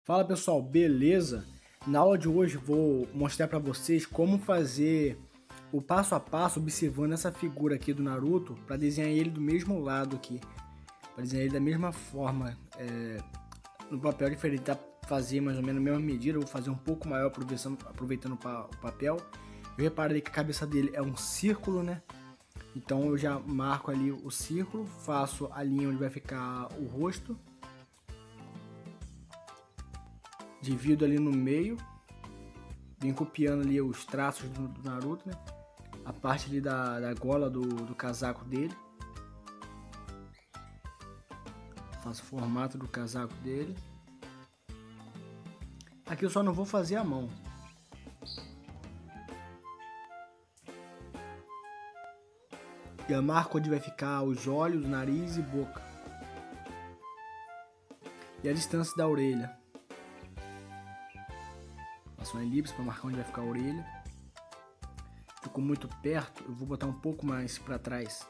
Fala pessoal, beleza? Na aula de hoje vou mostrar para vocês como fazer o passo a passo observando essa figura aqui do Naruto para desenhar ele do mesmo lado aqui, para desenhar ele da mesma forma, no papel diferente, dá pra fazer mais ou menos a mesma medida. Eu vou fazer um pouco maior aproveitando o papel. Eu reparei que a cabeça dele é um círculo, né? Então eu já marco ali o círculo, faço a linha onde vai ficar o rosto, divido ali no meio, vim copiando ali os traços do Naruto, né? A parte ali da gola do casaco dele. Faço o formato do casaco dele. Aqui eu só não vou fazer a mão. E eu marco onde vai ficar os olhos, nariz e boca. E a distância da orelha. Faço uma elipse para marcar onde vai ficar a orelha. Ficou muito perto, eu vou botar um pouco mais para trás.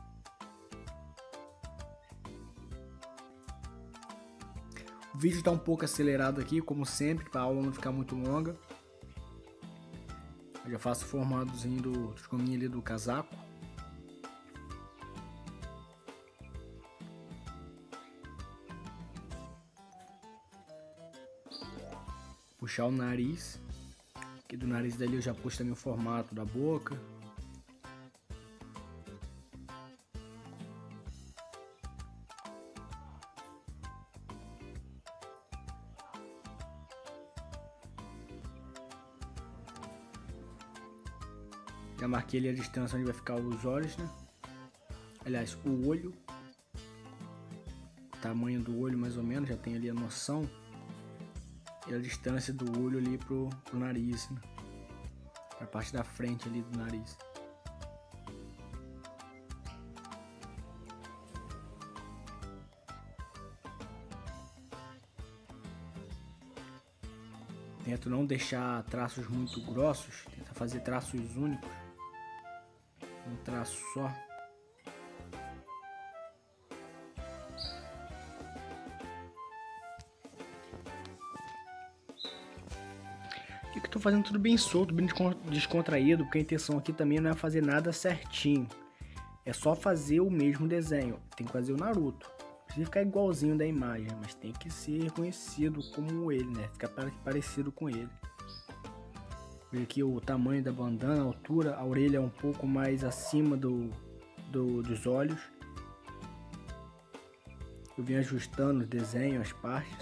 O vídeo está um pouco acelerado aqui, como sempre, para a aula não ficar muito longa. Eu já faço o formadozinho do gominho ali do casaco. Puxar o nariz. Aqui do nariz dali eu já puxo também o formato da boca. Já marquei ali a distância onde vai ficar os olhos, né? Aliás, o olho. O tamanho do olho mais ou menos, já tem ali a noção. E a distância do olho ali pro nariz, né? Pra parte da frente ali do nariz. Tento não deixar traços muito grossos, tenta fazer traços únicos. Um traço só. E que eu tô fazendo tudo bem solto, bem descontraído, porque a intenção aqui também não é fazer nada certinho. É só fazer o mesmo desenho. Tem que fazer o Naruto. Não precisa ficar igualzinho da imagem, mas tem que ser reconhecido como ele, né? Ficar parecido com ele. Veja aqui o tamanho da bandana, a altura, a orelha é um pouco mais acima dos olhos. Eu vim ajustando o desenho, as partes.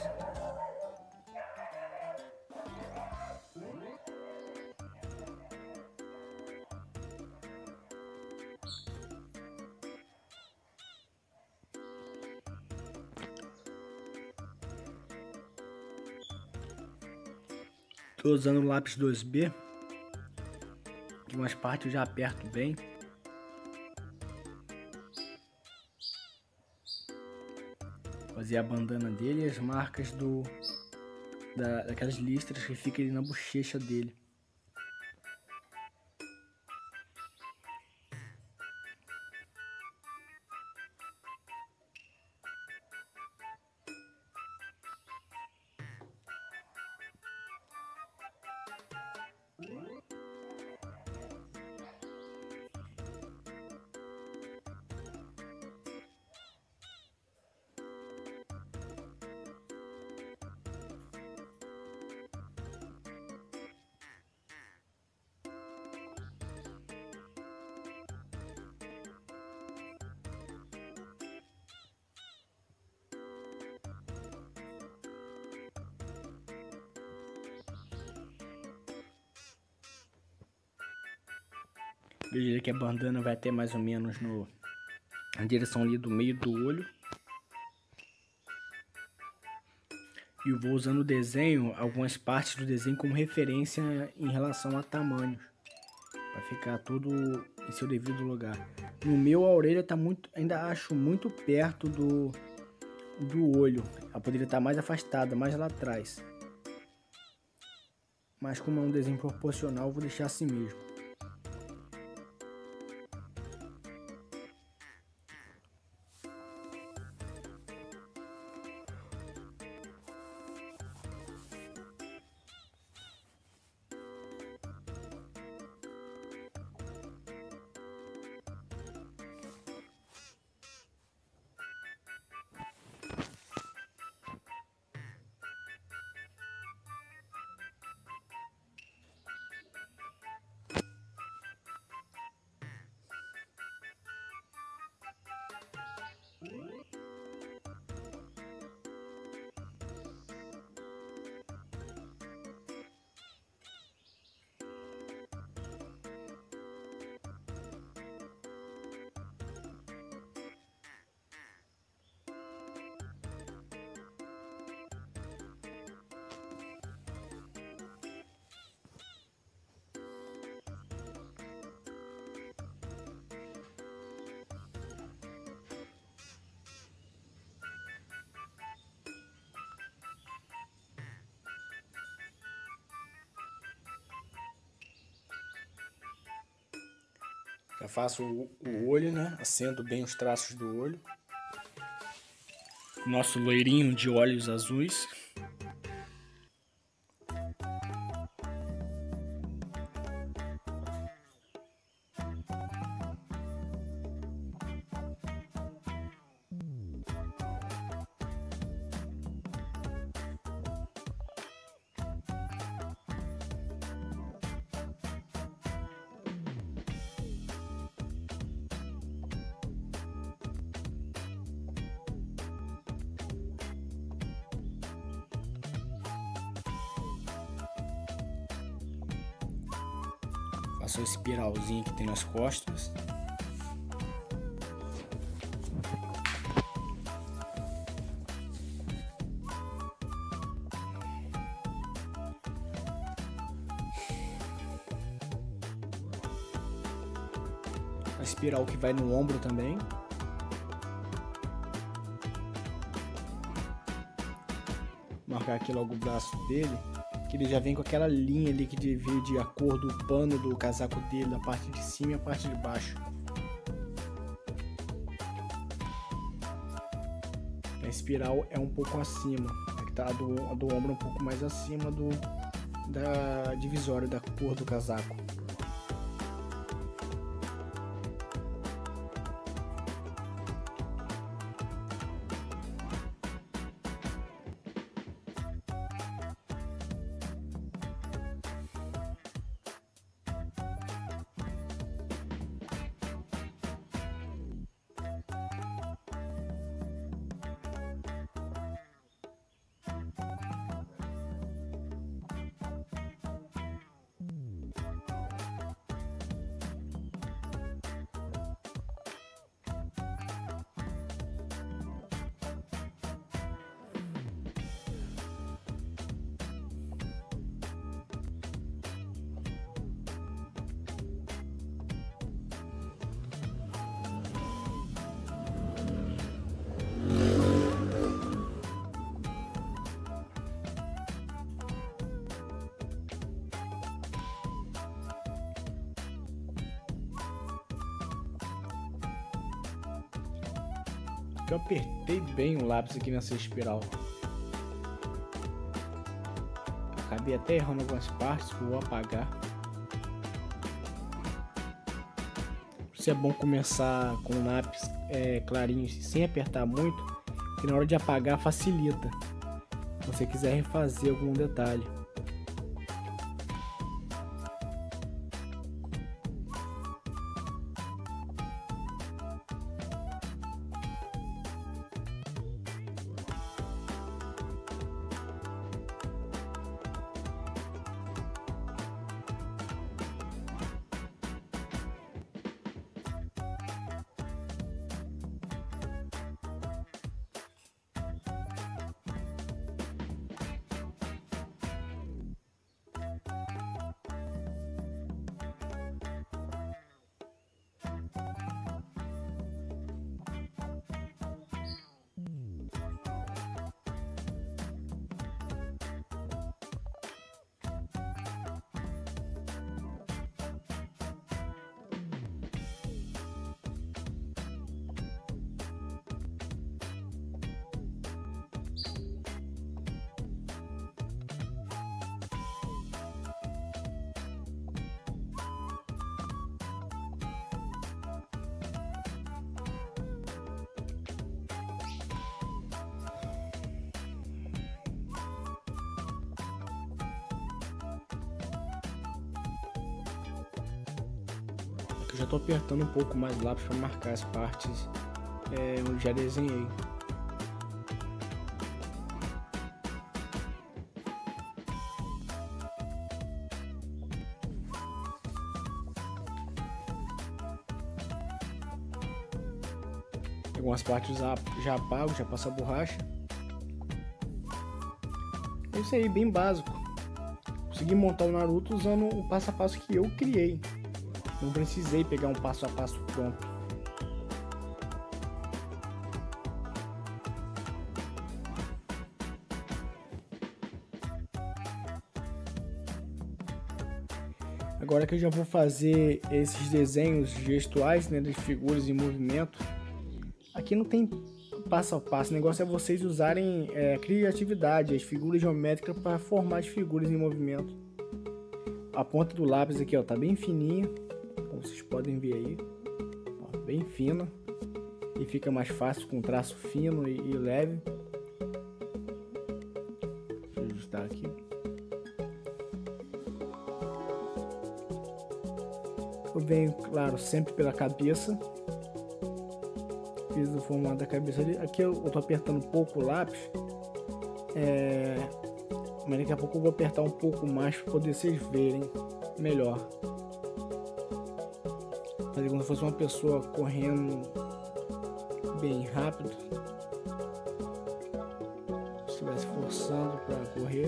Estou usando o lápis 2B, que umas partes eu já aperto bem. Fazer a bandana dele e as marcas daquelas listras que ficam ali na bochecha dele. Veja que a bandana vai até mais ou menos na direção ali do meio do olho. E eu vou usando o desenho, algumas partes do desenho como referência em relação a tamanhos. Para ficar tudo em seu devido lugar. No meu a orelha tá ainda acho muito perto do olho. Ela poderia estar mais afastada, mais lá atrás. Mas como é um desenho proporcional, eu vou deixar assim mesmo. Já faço o olho, né? Acendo bem os traços do olho. Nosso loirinho de olhos azuis. Faço a espiralzinha que tem nas costas. A espiral que vai no ombro também. Marcar aqui logo o braço dele. Que ele já vem com aquela linha ali que divide a cor do pano do casaco dele, da parte de cima e a parte de baixo. A espiral é um pouco acima, tá? A do ombro um pouco mais acima da divisória da cor do casaco. Eu apertei bem o lápis aqui nessa espiral. Acabei até errando algumas partes que eu vou apagar. Isso é bom começar com o lápis clarinho, sem apertar muito, porque na hora de apagar facilita. Se você quiser refazer algum detalhe. Eu já tô apertando um pouco mais o lápis para marcar as partes onde já desenhei. Algumas partes já apago, já passo a borracha. É isso aí, bem básico. Consegui montar o Naruto usando o passo a passo que eu criei. Não precisei pegar um passo a passo pronto. Agora que eu já vou fazer esses desenhos gestuais, né, das figuras em movimento, aqui não tem passo a passo, o negócio é vocês usarem a criatividade, as figuras geométricas para formar as figuras em movimento. A ponta do lápis aqui, ó, tá bem fininha, como vocês podem ver aí, ó, bem fina, e fica mais fácil com traço fino e leve. Deixa eu ajustar aqui. Eu venho, claro, sempre pela cabeça. Fiz o formato da cabeça ali. Aqui eu tô apertando um pouco o lápis. Mas daqui a pouco eu vou apertar um pouco mais para poder vocês verem melhor. Fazer como se fosse uma pessoa correndo bem rápido. Se estivesse forçando para correr.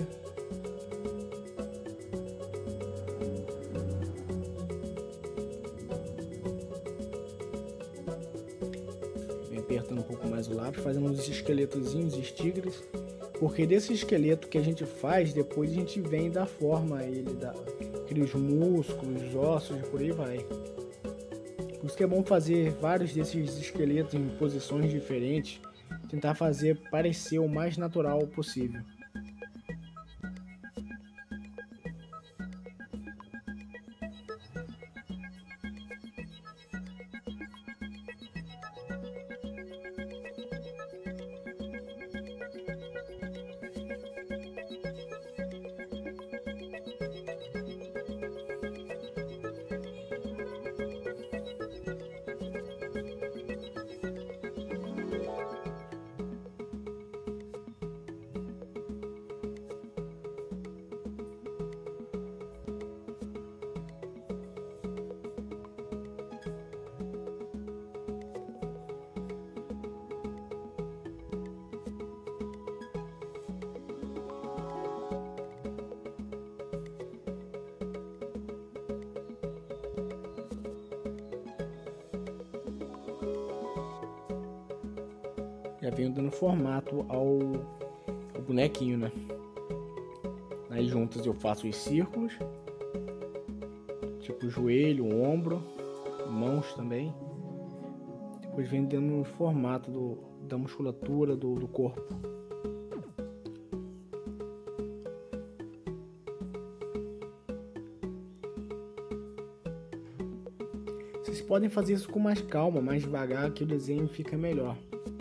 Vem apertando um pouco mais o lápis, fazendo uns esqueletozinhos, os tigres. Porque desse esqueleto que a gente faz, depois a gente vem dar forma a ele, cria os músculos, os ossos, por aí vai. Por isso que é bom fazer vários desses esqueletos em posições diferentes, tentar fazer parecer o mais natural possível. Já venho dando formato ao bonequinho, né? Nas juntas eu faço os círculos, tipo joelho, ombro, mãos também. Depois venho dando formato da musculatura do corpo. Vocês podem fazer isso com mais calma, mais devagar, que o desenho fica melhor.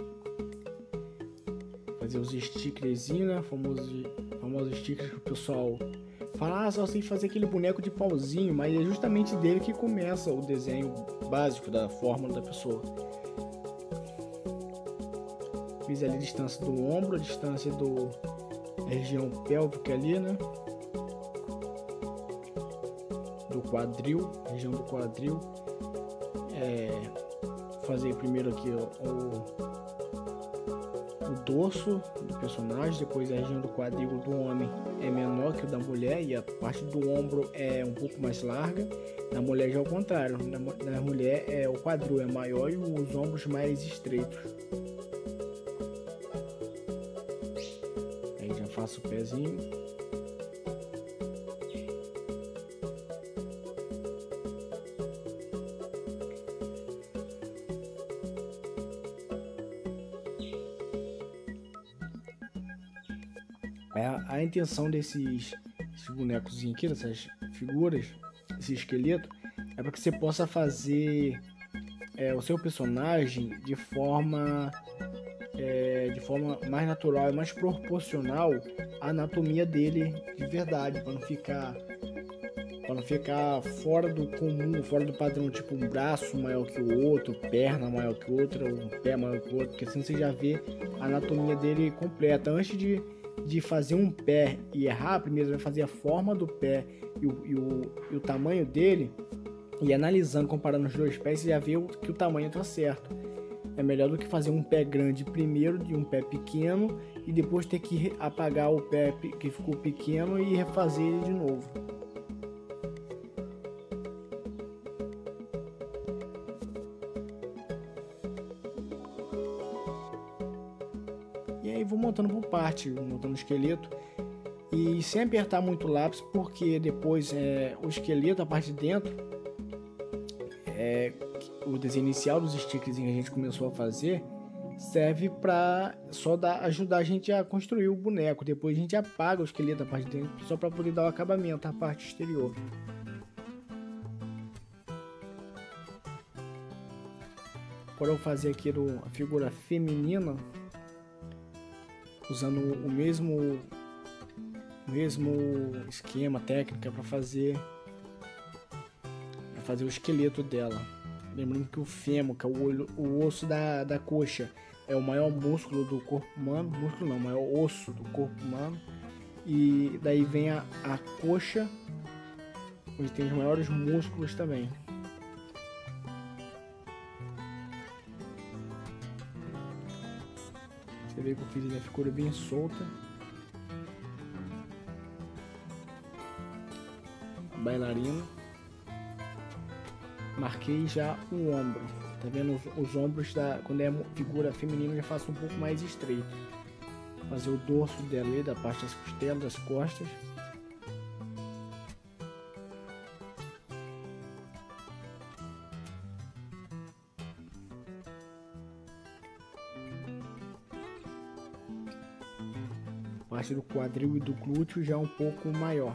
Fazer os stickerzinhos, né? Famosos stickers que o pessoal fala, só sei fazer aquele boneco de pauzinho, mas é justamente dele que começa o desenho básico da forma da pessoa. Fiz ali a distância do ombro, a distância da região pélvica ali, né? Do quadril, região do quadril. Fazer primeiro aqui o dorso do personagem, depois a região do quadril do homem é menor que o da mulher e a parte do ombro é um pouco mais larga. Na mulher já é o contrário, na mulher o quadril é maior e os ombros mais estreitos. Aí já faço o pezinho. A intenção desses bonecos aqui, dessas figuras, esse esqueleto, é para que você possa fazer o seu personagem de forma mais natural e mais proporcional à anatomia dele de verdade, para não ficar fora do comum, fora do padrão, tipo um braço maior que o outro, perna maior que outra, um pé maior que o outro, porque assim você já vê a anatomia dele completa. Antes de fazer um pé e errar, primeiro vai fazer a forma do pé e o tamanho dele, e analisando, comparando os dois pés, você já vê que o tamanho está certo. É melhor do que fazer um pé grande primeiro de um pé pequeno e depois ter que apagar o pé que ficou pequeno e refazer ele de novo. E aí vou montando por parte, montando o esqueleto. E sem apertar muito o lápis, porque depois o esqueleto, a parte de dentro, o desenho inicial dos stickers que a gente começou a fazer, serve para só ajudar a gente a construir o boneco. Depois a gente apaga o esqueleto, a parte de dentro, só para poder dar o acabamento à parte exterior. Agora eu vou fazer aqui a figura feminina, usando o mesmo esquema, técnica para fazer o esqueleto dela. Lembrando que o fêmur, que é o osso da coxa, é o maior músculo do corpo humano. Músculo não, o maior osso do corpo humano. E daí vem a coxa, onde tem os maiores músculos também. Você vê que eu fiz a figura bem solta. A bailarina. Marquei já o ombro. Tá vendo os ombros quando é figura feminina, eu já faço um pouco mais estreito. Vou fazer o dorso dela ali, da parte das costelas, das costas. A parte do quadril e do glúteo já um pouco maior.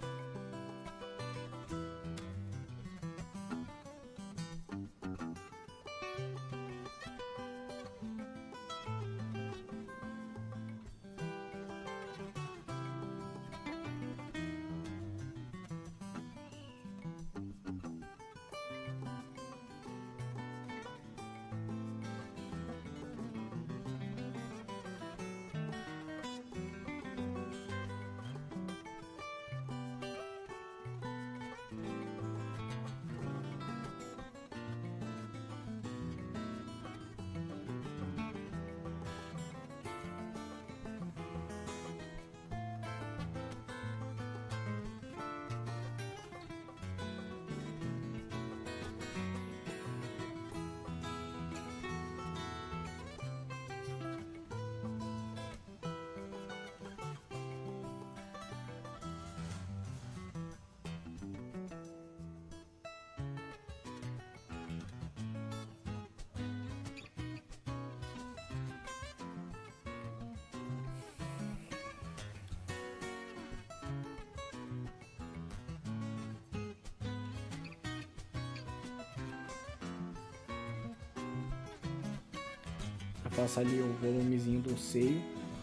Faço ali o volumezinho do seio.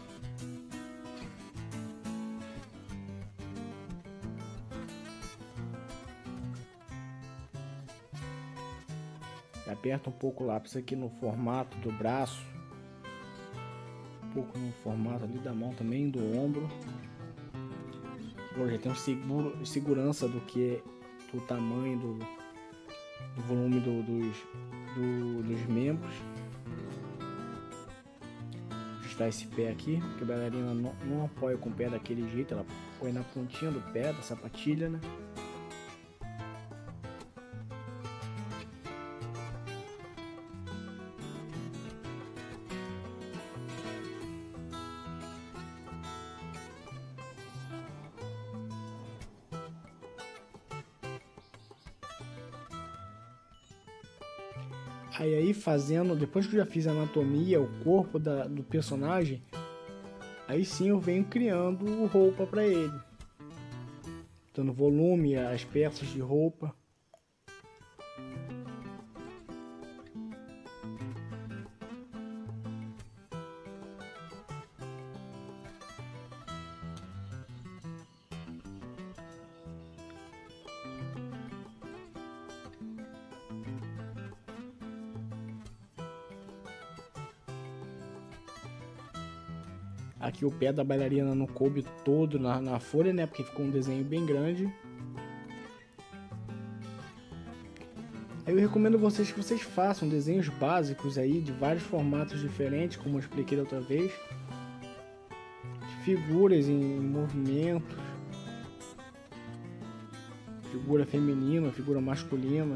Aperta um pouco o lápis aqui no formato do braço, um pouco no formato ali da mão também, do ombro. Agora já tem segurança do tamanho do volume dos membros. Esse pé aqui, porque a bailarina não apoia com o pé daquele jeito, ela põe na pontinha do pé, da sapatilha, né? Aí fazendo, depois que eu já fiz a anatomia, o corpo do personagem, aí sim eu venho criando roupa para ele, dando volume às peças de roupa. Aqui o pé da bailarina não coube todo na folha, né? Porque ficou um desenho bem grande. Eu recomendo que vocês façam desenhos básicos aí, de vários formatos diferentes, como eu expliquei da outra vez. Figuras em movimento. Figura feminina, figura masculina.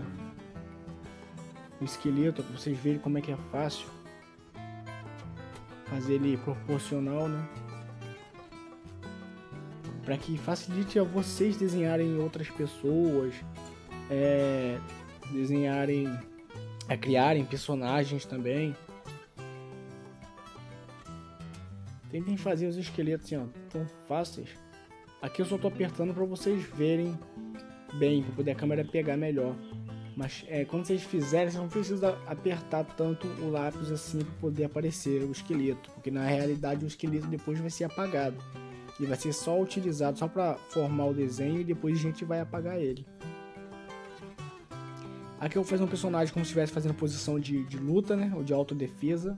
O esqueleto, para vocês verem como é que é fácil fazer ele proporcional, né? para que facilite a vocês desenharem outras pessoas, criarem personagens também. Tentem fazer os esqueletos assim, ó, tão fáceis. Aqui eu só tô apertando para vocês verem bem, para poder a câmera pegar melhor. Mas quando vocês fizerem, você não precisa apertar tanto o lápis assim para poder aparecer o esqueleto, porque na realidade o esqueleto depois vai ser apagado. Ele vai ser só utilizado só para formar o desenho e depois a gente vai apagar ele. Aqui eu vou fazer um personagem como se estivesse fazendo posição de luta, né, ou de autodefesa.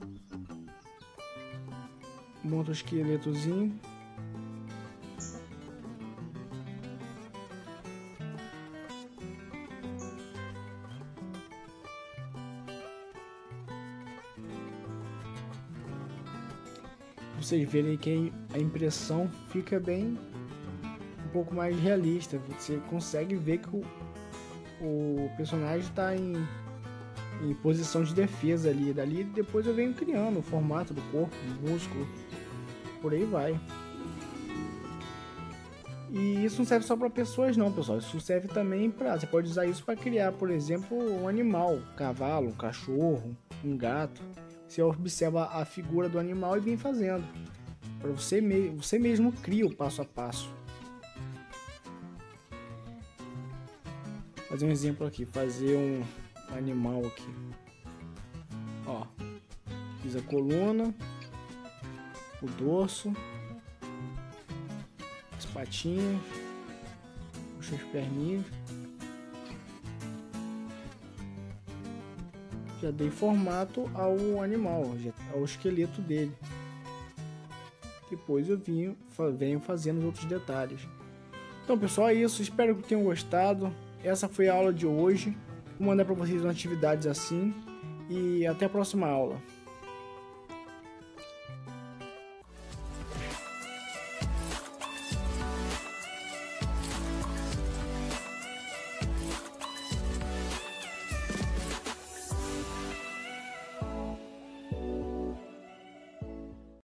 Monta o esqueletozinho. Vocês verem que a impressão fica bem um pouco mais realista. Você consegue ver que o personagem está em posição de defesa ali. Dali depois eu venho criando o formato do corpo, do músculo, por aí vai. E isso não serve só para pessoas não, pessoal. Isso serve também para... Você pode usar isso para criar, por exemplo, um animal, um cavalo, um cachorro, um gato. Você observa a figura do animal e vem fazendo. Para você mesmo cria o passo a passo. Fazer um exemplo aqui, fazer um animal aqui. Ó, fiz a coluna, o dorso, as patinhas, puxa as perninhas. Já dei formato ao animal, ao esqueleto dele. Depois eu venho fazendo os outros detalhes. Então pessoal, é isso. Espero que tenham gostado. Essa foi a aula de hoje. Vou mandar para vocês umas atividades assim. E até a próxima aula.